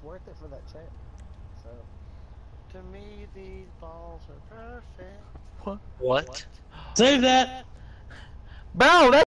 worth it for that check. So. To me, these balls are perfect. What? Save that! Bro,